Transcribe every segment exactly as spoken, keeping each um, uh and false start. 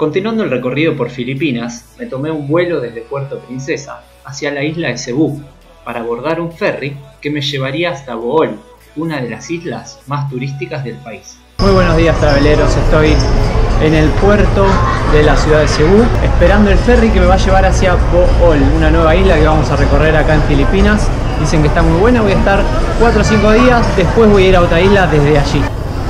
Continuando el recorrido por Filipinas, me tomé un vuelo desde Puerto Princesa hacia la isla de Cebú para abordar un ferry que me llevaría hasta Bohol, una de las islas más turísticas del país. Muy buenos días, traveleros. Estoy en el puerto de la ciudad de Cebú esperando el ferry que me va a llevar hacia Bohol, una nueva isla que vamos a recorrer acá en Filipinas. Dicen que está muy buena, voy a estar cuatro o cinco días, después voy a ir a otra isla desde allí.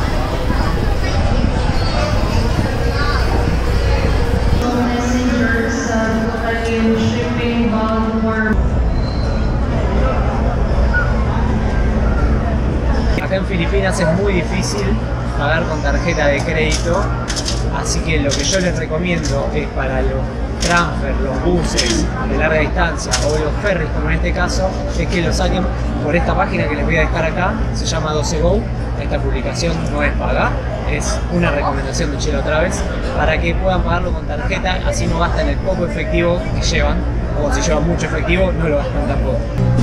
Acá en Filipinas es muy difícil pagar con tarjeta de crédito, así que lo que yo les recomiendo es para los transfer, los buses de larga distancia o los ferries, como en este caso, es que lo saquen por esta página que les voy a dejar acá, se llama docego. Esta publicación no es paga, es una recomendación de Chelo Travels para que puedan pagarlo con tarjeta, así no gastan el poco efectivo que llevan, o si llevan mucho efectivo no lo gastan tampoco.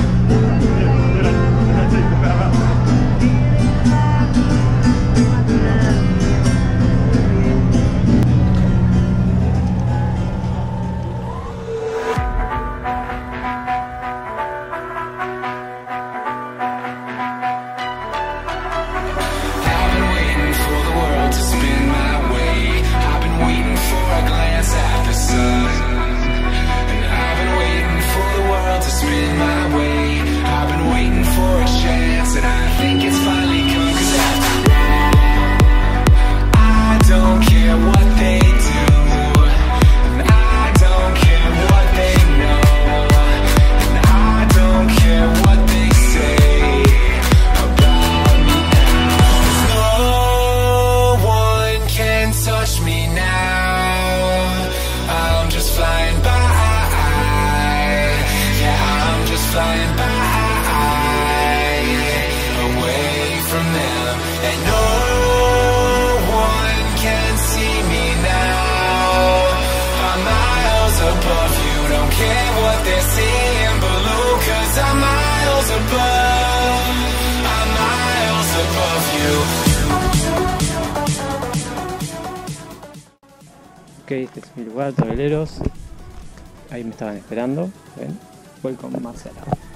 Ok, este es mi lugar, traveleros. Ahí me estaban esperando. ¿Ven? Voy con Marcela.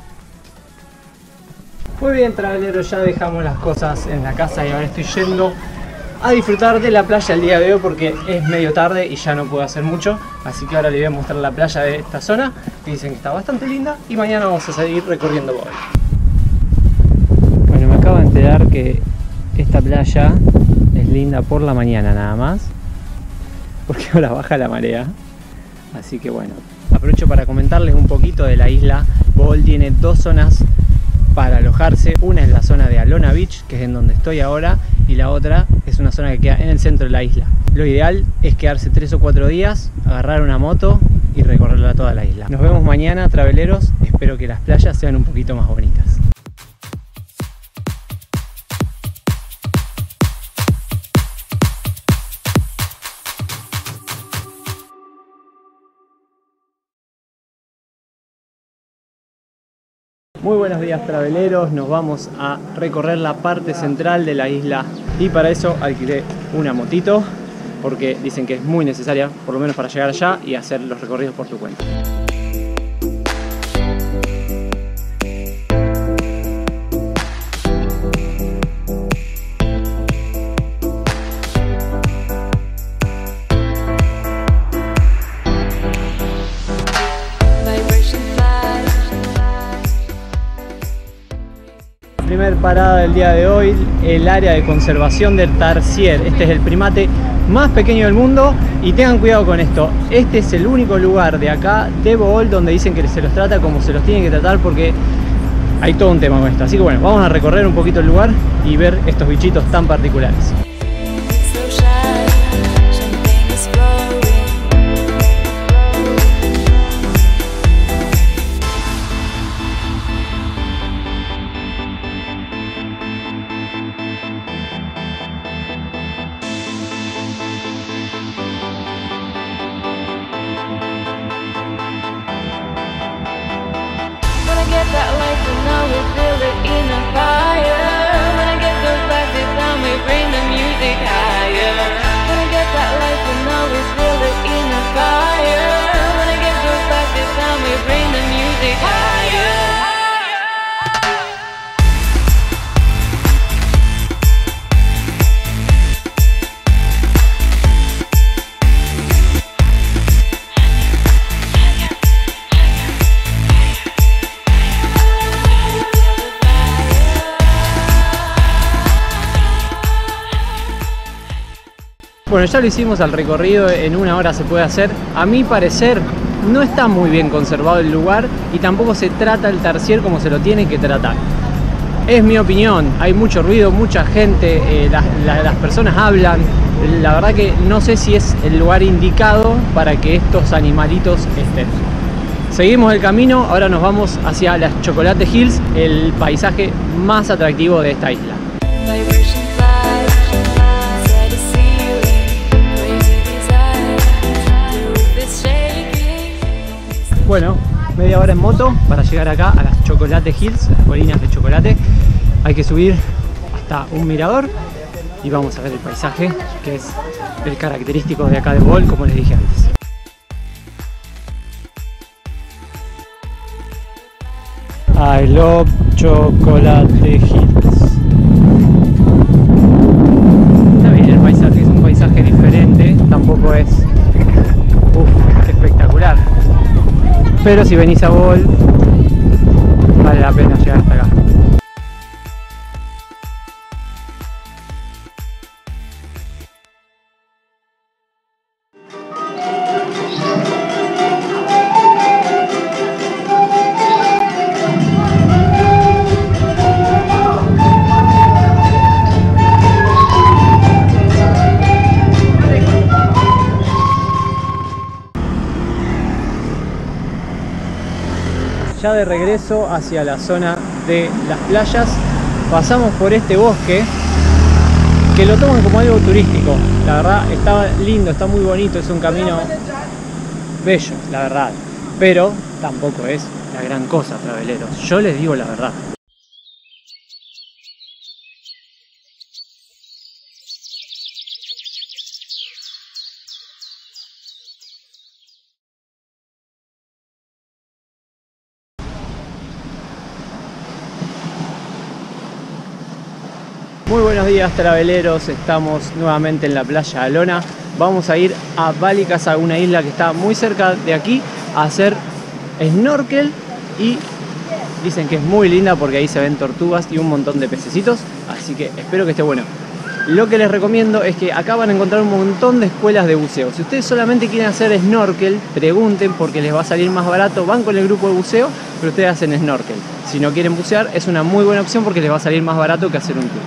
Muy bien, traveleros, ya dejamos las cosas en la casa y ahora estoy yendo a disfrutar de la playa el día de hoy porque es medio tarde y ya no puedo hacer mucho. Así que ahora les voy a mostrar la playa de esta zona, que dicen que está bastante linda, y mañana vamos a seguir recorriendo Bohol. Bueno, me acabo de enterar que esta playa es linda por la mañana nada más, porque ahora baja la marea. Así que bueno, aprovecho para comentarles un poquito de la isla. Bohol tiene dos zonas para alojarse. Una es la zona de Alona Beach, que es en donde estoy ahora, y la otra es una zona que queda en el centro de la isla. Lo ideal es quedarse tres o cuatro días, agarrar una moto y recorrerla toda la isla. Nos vemos mañana, traveleros. Espero que las playas sean un poquito más bonitas. Muy buenos días, traveleros, nos vamos a recorrer la parte central de la isla y para eso alquilé una motito porque dicen que es muy necesaria, por lo menos para llegar allá y hacer los recorridos por tu cuenta. Primer parada del día de hoy, el área de conservación del tarsier. Este es el primate más pequeño del mundo y tengan cuidado con esto. Este es el único lugar de acá de Bohol donde dicen que se los trata como se los tienen que tratar, porque hay todo un tema con esto. Así que bueno, vamos a recorrer un poquito el lugar y ver estos bichitos tan particulares. That life and now we feel it in a fire. When I get those vibes down, we bring the music. Bueno, ya lo hicimos al recorrido, en una hora se puede hacer. A mi parecer no está muy bien conservado el lugar y tampoco se trata el tercier como se lo tiene que tratar. Es mi opinión, hay mucho ruido, mucha gente, eh, la, la, las personas hablan. La verdad que no sé si es el lugar indicado para que estos animalitos estén. Seguimos el camino, ahora nos vamos hacia las Chocolate Hills, el paisaje más atractivo de esta isla. Bueno, media hora en moto para llegar acá a las Chocolate Hills, las colinas de chocolate. Hay que subir hasta un mirador y vamos a ver el paisaje, que es el característico de acá de Bohol, como les dije antes. I love Chocolate Hills. Está bien, el paisaje es un paisaje diferente, tampoco es uf, espectacular. Pero si venís a Bohol, vale la pena llegar hasta acá. Ya de regreso hacia la zona de las playas, pasamos por este bosque que lo toman como algo turístico. La verdad está lindo, está muy bonito, es un camino bello, la verdad, pero tampoco es la gran cosa, traveleros. Yo les digo la verdad. Muy buenos días, traveleros, estamos nuevamente en la playa Alona. Vamos a ir a Balicasa, una isla que está muy cerca de aquí, a hacer snorkel y dicen que es muy linda porque ahí se ven tortugas y un montón de pececitos, así que espero que esté bueno. Lo que les recomiendo es que acá van a encontrar un montón de escuelas de buceo. Si ustedes solamente quieren hacer snorkel, pregunten porque les va a salir más barato. Van con el grupo de buceo, pero ustedes hacen snorkel. Si no quieren bucear, es una muy buena opción porque les va a salir más barato que hacer un tour.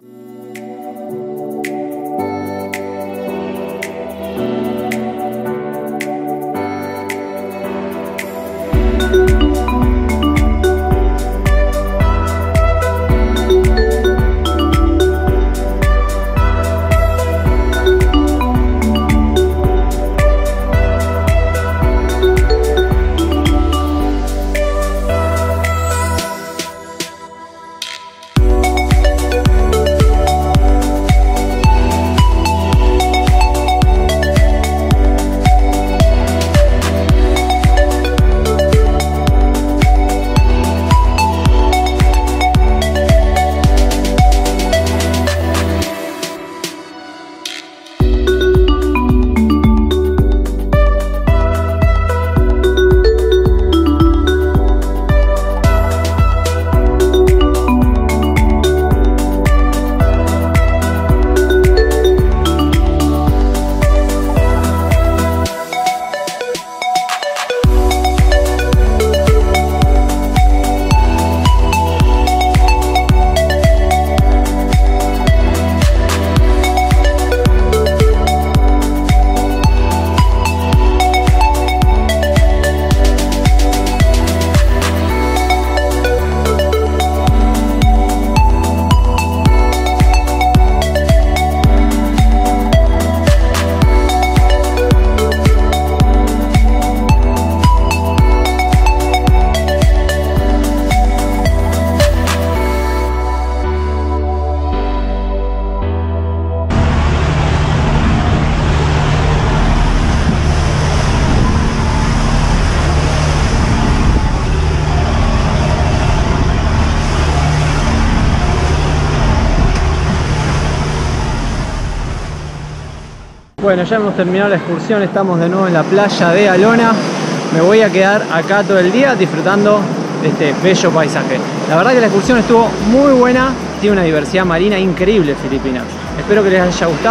Bueno, ya hemos terminado la excursión, estamos de nuevo en la playa de Alona. Me voy a quedar acá todo el día disfrutando de este bello paisaje. La verdad que la excursión estuvo muy buena, tiene una diversidad marina increíble Filipinas. Espero que les haya gustado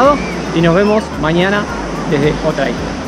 y nos vemos mañana desde otra isla.